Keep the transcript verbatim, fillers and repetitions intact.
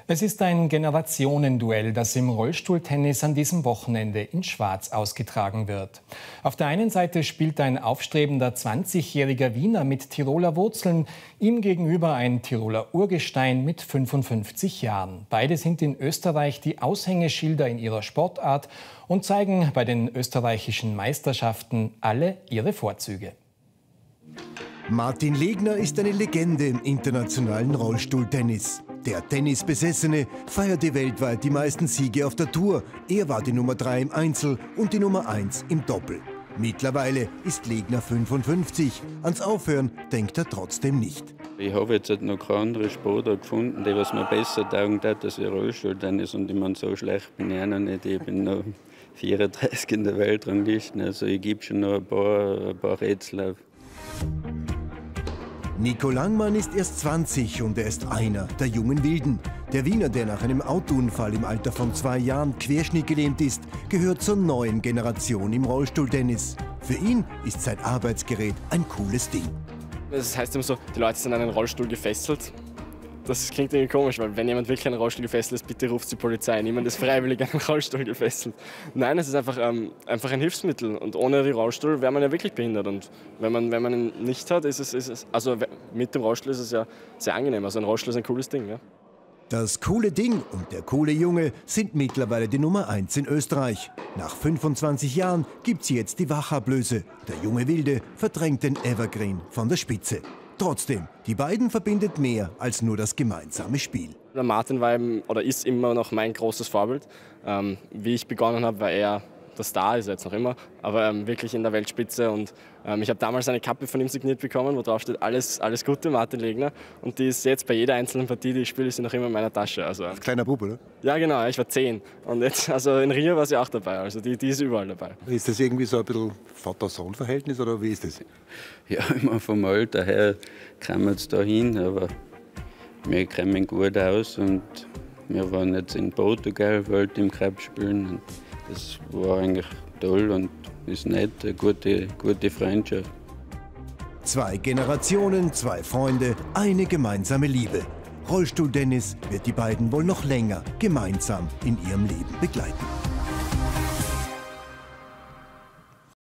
Es ist ein Generationenduell, das im Rollstuhltennis an diesem Wochenende in Schwaz ausgetragen wird. Auf der einen Seite spielt ein aufstrebender zwanzigjähriger Wiener mit Tiroler Wurzeln, ihm gegenüber ein Tiroler Urgestein mit fünfundfünfzig Jahren. Beide sind in Österreich die Aushängeschilder in ihrer Sportart und zeigen bei den österreichischen Meisterschaften alle ihre Vorzüge. Martin Legner ist eine Legende im internationalen Rollstuhltennis. Der Tennisbesessene feierte weltweit die meisten Siege auf der Tour. Er war die Nummer drei im Einzel und die Nummer eins im Doppel. Mittlerweile ist Legner fünfundfünfzig. Ans Aufhören denkt er trotzdem nicht. Ich habe jetzt noch keine andere Sportart gefunden, die was mir besser taugen hat als der Rollstuhltennis. Und ich meine, so schlecht bin ich auch noch nicht. Ich bin noch vierunddreißig in der Weltrangliste. Also ich gebe schon noch ein paar, ein paar Rätsel auf. Nico Langmann ist erst zwanzig und er ist einer der jungen Wilden. Der Wiener, der nach einem Autounfall im Alter von zwei Jahren querschnittgelähmt ist, gehört zur neuen Generation im Rollstuhltennis. Für ihn ist sein Arbeitsgerät ein cooles Ding. Das heißt immer so, die Leute sind an einen Rollstuhl gefesselt. Das klingt irgendwie komisch, weil wenn jemand wirklich an einen Rollstuhl gefesselt ist, bitte ruft die Polizei. Niemand ist freiwillig an einen Rollstuhl gefesselt. Nein, es ist einfach, ähm, einfach ein Hilfsmittel. Und ohne den Rollstuhl wäre man ja wirklich behindert. Und wenn man, wenn man ihn nicht hat, ist es, ist es, also mit dem Rollstuhl ist es ja sehr angenehm. Also ein Rollstuhl ist ein cooles Ding. Ja. Das coole Ding und der coole Junge sind mittlerweile die Nummer eins in Österreich. Nach fünfundzwanzig Jahren gibt's jetzt die Wachablöse. Der junge Wilde verdrängt den Evergreen von der Spitze. Trotzdem, die beiden verbindet mehr als nur das gemeinsame Spiel. Der Martin war eben, oder ist immer noch mein großes Vorbild. Ähm, wie ich begonnen habe, war er der Star, ist er jetzt noch immer, aber ähm, wirklich in der Weltspitze. Und ähm, ich habe damals eine Kappe von ihm signiert bekommen, wo drauf steht, alles, alles Gute, Martin Legner. Und die ist jetzt bei jeder einzelnen Partie, die ich spiele, ist sie noch immer in meiner Tasche. Also, als kleiner Bub, oder? Ja, genau, ich war zehn. Und jetzt, also in Rio war sie auch dabei, also die, die ist überall dabei. Ist das irgendwie so ein bisschen Vater-Sohn-Verhältnis oder wie ist das? Ja, immer vom Alter her kamen wir jetzt da hin, aber wir kommen gut aus und wir waren jetzt in Portugal, Welt im Cup spielen. Und das war eigentlich toll und ist nett, eine gute, gute Freundschaft. Zwei Generationen, zwei Freunde, eine gemeinsame Liebe. Rollstuhltennis wird die beiden wohl noch länger gemeinsam in ihrem Leben begleiten.